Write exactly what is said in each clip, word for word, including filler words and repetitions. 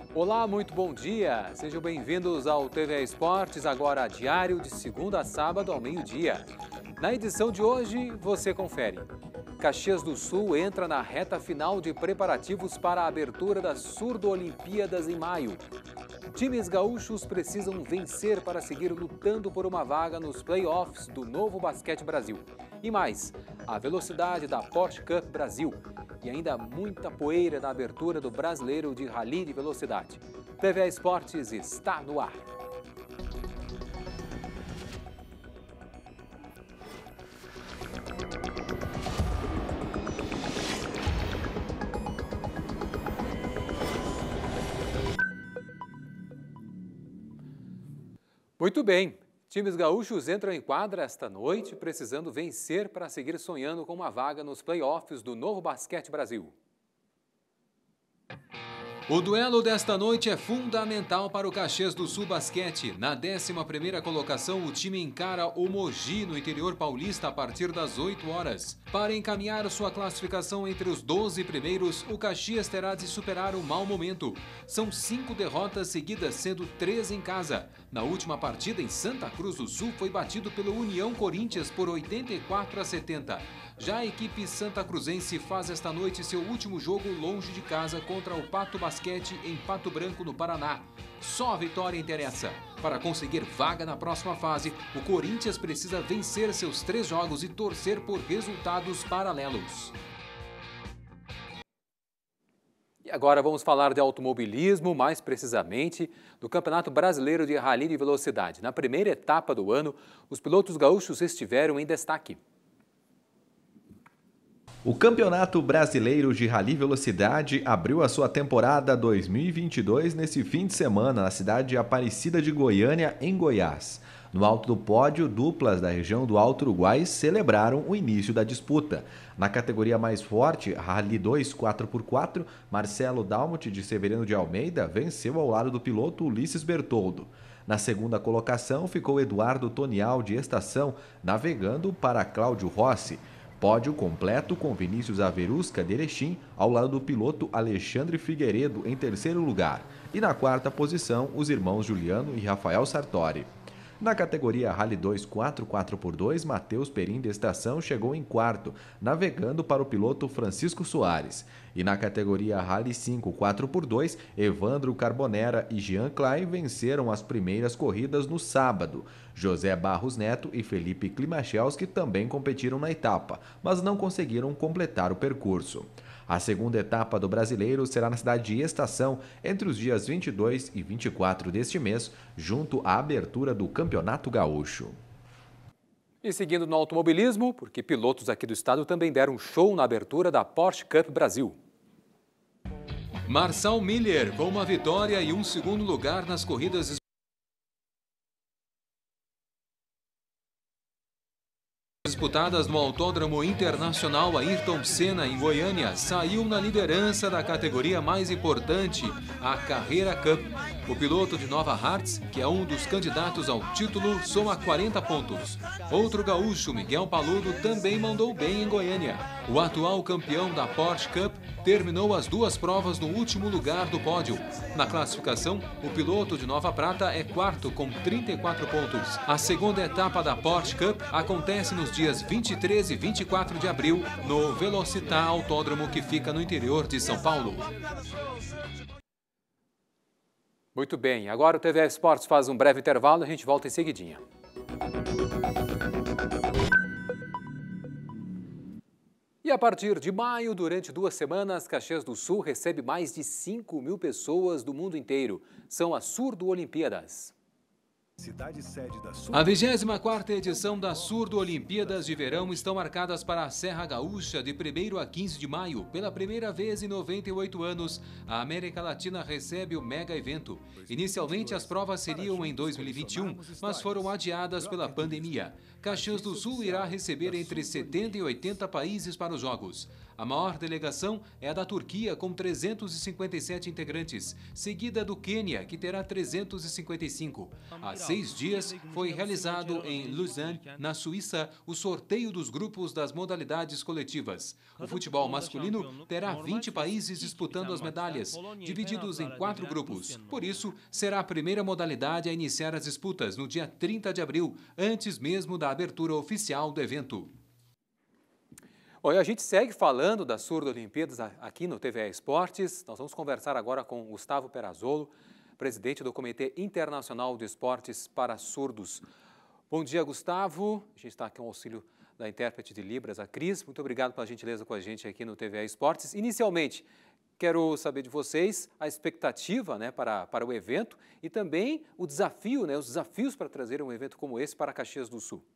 Olá, muito bom dia. Sejam bem-vindos ao T V Esportes, agora diário de segunda a sábado ao meio-dia. Na edição de hoje, você confere. Caxias do Sul entra na reta final de preparativos para a abertura das Surdo-Olimpíadas em maio. Times gaúchos precisam vencer para seguir lutando por uma vaga nos play-offs do Novo Basquete Brasil. E mais, a velocidade da Porsche Cup Brasil. E ainda muita poeira na abertura do Brasileiro de Rally de Velocidade. T V Esportes está no ar. Muito bem, times gaúchos entram em quadra esta noite, precisando vencer para seguir sonhando com uma vaga nos play-offs do Novo Basquete Brasil. O duelo desta noite é fundamental para o Caxias do Sul Basquete. Na décima primeira colocação, o time encara o Mogi, no interior paulista, a partir das oito horas. Para encaminhar sua classificação entre os doze primeiros, o Caxias terá de superar um mau momento. São cinco derrotas seguidas, sendo três em casa. Na última partida, em Santa Cruz do Sul, foi batido pelo União Corinthians por oitenta e quatro a setenta. Já a equipe santa cruzense faz esta noite seu último jogo longe de casa contra o Pato Basquete em Pato Branco, no Paraná. Só a vitória interessa. Para conseguir vaga na próxima fase, o Corinthians precisa vencer seus três jogos e torcer por resultados paralelos. E agora vamos falar de automobilismo, mais precisamente do Campeonato Brasileiro de Rally de Velocidade. Na primeira etapa do ano, os pilotos gaúchos estiveram em destaque. O Campeonato Brasileiro de Rally Velocidade abriu a sua temporada dois mil e vinte e dois nesse fim de semana na cidade de Aparecida de Goiânia, em Goiás. No alto do pódio, duplas da região do Alto Uruguai celebraram o início da disputa. Na categoria mais forte, Rally dois quatro por quatro, Marcelo Dalmut de Severino de Almeida venceu ao lado do piloto Ulisses Bertoldo. Na segunda colocação ficou Eduardo Tonial de Estação, navegando para Cláudio Rossi. Pódio completo com Vinícius Averusca de Erechim ao lado do piloto Alexandre Figueiredo em terceiro lugar. E na quarta posição, os irmãos Juliano e Rafael Sartori. Na categoria Rally dois quatro quatro por dois, Matheus Perim de Estação chegou em quarto, navegando para o piloto Francisco Soares. E na categoria Rally cinco quatro por dois, Evandro Carbonera e Jean Klein venceram as primeiras corridas no sábado. José Barros Neto e Felipe Klimachelski também competiram na etapa, mas não conseguiram completar o percurso. A segunda etapa do Brasileiro será na cidade de Estação, entre os dias vinte e dois e vinte e quatro deste mês, junto à abertura do Campeonato Gaúcho. E seguindo no automobilismo, porque pilotos aqui do estado também deram show na abertura da Porsche Cup Brasil. Marcel Miller, com uma vitória e um segundo lugar nas corridas disputadas no Autódromo Internacional Ayrton Senna, em Goiânia, saiu na liderança da categoria mais importante, a Carrera Cup. O piloto de Nova Hartz, que é um dos candidatos ao título, soma quarenta pontos. Outro gaúcho, Miguel Paludo, também mandou bem em Goiânia. O atual campeão da Porsche Cup terminou as duas provas no último lugar do pódio. Na classificação, o piloto de Nova Prata é quarto com trinta e quatro pontos. A segunda etapa da Porsche Cup acontece nos dias vinte e três e vinte e quatro de abril no Velocitar Autódromo, que fica no interior de São Paulo. Muito bem, agora o T V Esportes faz um breve intervalo e a gente volta em seguidinha. E a partir de maio, durante duas semanas, Caxias do Sul recebe mais de cinco mil pessoas do mundo inteiro. São as Surdo-Olimpíadas. A vigésima quarta edição das Surdo-Olimpíadas de Verão estão marcadas para a Serra Gaúcha de primeiro a quinze de maio. Pela primeira vez em noventa e oito anos, a América Latina recebe o mega evento. Inicialmente, as provas seriam em dois mil e vinte e um, mas foram adiadas pela pandemia. Caxias do Sul irá receber entre setenta e oitenta países para os Jogos. A maior delegação é a da Turquia, com trezentos e cinquenta e sete integrantes, seguida do Quênia, que terá trezentos e cinquenta e cinco. Há seis dias foi realizado em Lausanne, na Suíça, o sorteio dos grupos das modalidades coletivas. O futebol masculino terá vinte países disputando as medalhas, divididos em quatro grupos. Por isso, será a primeira modalidade a iniciar as disputas no dia trinta de abril, antes mesmo da abertura oficial do evento. Bom, e a gente segue falando das Surdo-Olimpíadas aqui no T V E Esportes. Nós vamos conversar agora com Gustavo Perazzolo, presidente do Comitê Internacional de Esportes para Surdos. Bom dia, Gustavo. A gente está aqui com o auxílio da intérprete de Libras, a Cris. Muito obrigado pela gentileza com a gente aqui no T V E Esportes. Inicialmente, quero saber de vocês a expectativa, né, para, para o evento e também o desafio, né, os desafios para trazer um evento como esse para Caxias do Sul.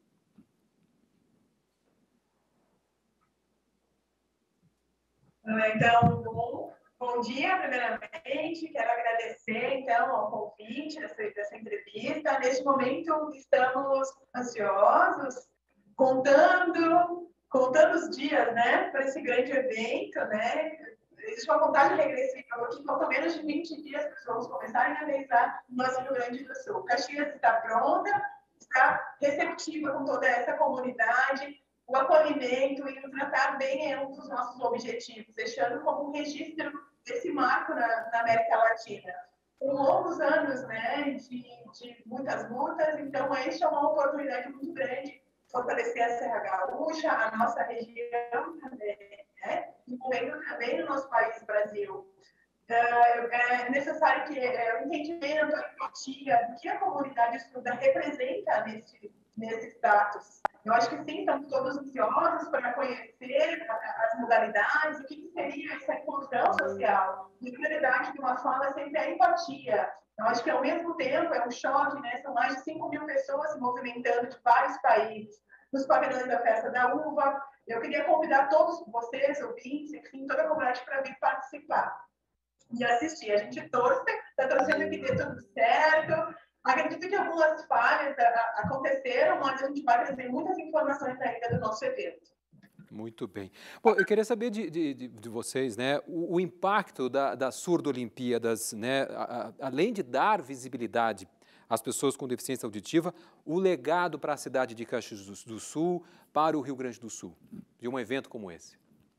Então, bom, bom dia, primeiramente. Quero agradecer, então, ao convite dessa, dessa entrevista. Neste momento, estamos ansiosos, contando, contando os dias, né, para esse grande evento, né? Existe uma contagem regressiva aqui, faltam menos de vinte dias para os jogos começarem a realizar no nosso Rio Grande do Sul. Caxias está pronta, está receptiva com toda essa comunidade. O acolhimento e o tratar bem é um dos nossos objetivos, deixando como um registro desse marco na, na América Latina. Com longos anos, né, de, de muitas lutas, então esta é uma oportunidade muito grande de fortalecer a Serra Gaúcha, a nossa região também, né, envolvendo também o nosso país, Brasil. É necessário que é, o entendimento, a empatia do que a comunidade surda representa nesse, nesse status. Eu acho que sim, estamos todos ansiosos para conhecer as modalidades, o que seria essa inclusão social. E a prioridade de uma fala sempre é a empatia. Eu acho que, ao mesmo tempo, é um choque, né? São mais de cinco mil pessoas se movimentando de vários países, nos pavilhões da Festa da Uva. Eu queria convidar todos vocês, ouvintes, enfim, toda a comunidade para vir participar e assistir. A gente torce, está torcendo que dê tudo certo. Acredito que algumas falhas aconteceram, mas a gente vai trazer muitas informações ainda do nosso evento. Muito bem. Bom, eu queria saber de, de, de vocês, né, o, o impacto da, das Surdo-Olimpíadas, né, a, a, além de dar visibilidade às pessoas com deficiência auditiva, o legado para a cidade de Caxias do, do Sul, para o Rio Grande do Sul, de um evento como esse.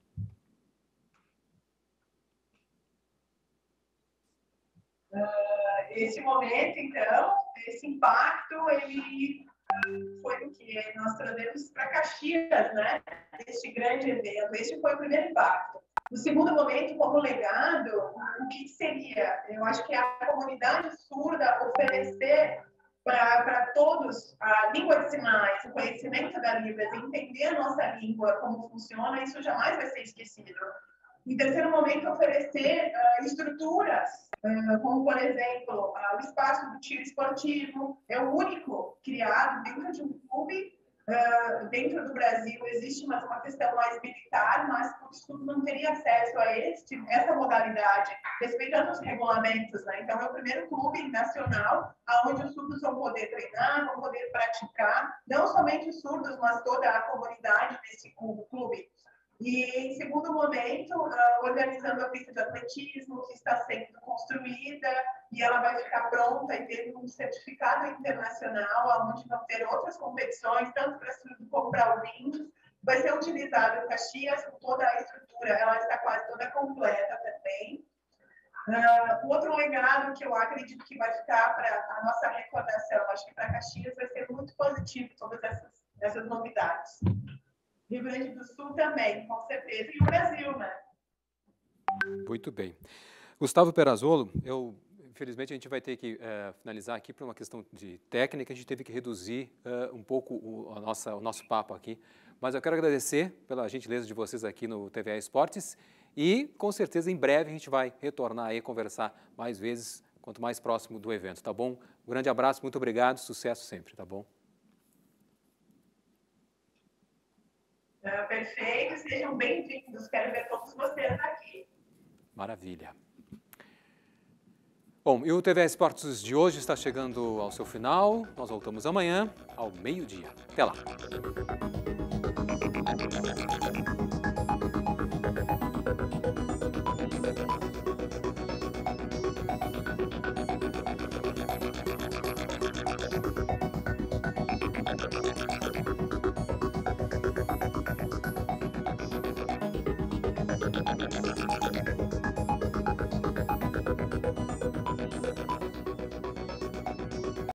Esse momento, então, esse impacto, ele foi o que nós trazemos para Caxias, né? Este grande evento. Este foi o primeiro impacto. O segundo momento, como legado, o que seria? Eu acho que a comunidade surda oferecer para todos a língua de sinais, o conhecimento da Libras, entender a nossa língua, como funciona, isso jamais vai ser esquecido. Em terceiro momento, oferecer uh, estruturas, uh, como, por exemplo, uh, o espaço do tiro esportivo, é o único criado dentro de um clube, uh, dentro do Brasil. Existe mais uma questão mais militar, mas o estudo não teria acesso a este, essa modalidade, respeitando os regulamentos, né? Então, é o primeiro clube nacional onde os surdos vão poder treinar, vão poder praticar, não somente os surdos, mas toda a comunidade desse clube. E, em segundo momento, uh, organizando a pista de atletismo, que está sendo construída, e ela vai ficar pronta e ter um certificado internacional, onde vão ter outras competições, tanto para surdo como para ouvintes. Vai ser utilizado em Caxias, com toda a estrutura, ela está quase toda completa também. Uh, outro legado que eu acredito que vai ficar para a nossa recordação, acho que para Caxias vai ser muito positivo, todas essas, essas novidades. Rio Grande do Sul também, com certeza, e o Brasil, né? Muito bem. Gustavo Perazzolo, eu, infelizmente a gente vai ter que uh, finalizar aqui por uma questão de técnica, a gente teve que reduzir uh, um pouco o, a nossa, o nosso papo aqui, mas eu quero agradecer pela gentileza de vocês aqui no T V E Esportes e, com certeza, em breve a gente vai retornar aí, conversar mais vezes, quanto mais próximo do evento, tá bom? Um grande abraço, muito obrigado, sucesso sempre, tá bom? Uh, perfeito, sejam bem-vindos, quero ver todos vocês aqui. Maravilha. Bom, e o T V E Esportes de hoje está chegando ao seu final, nós voltamos amanhã ao meio-dia. Até lá.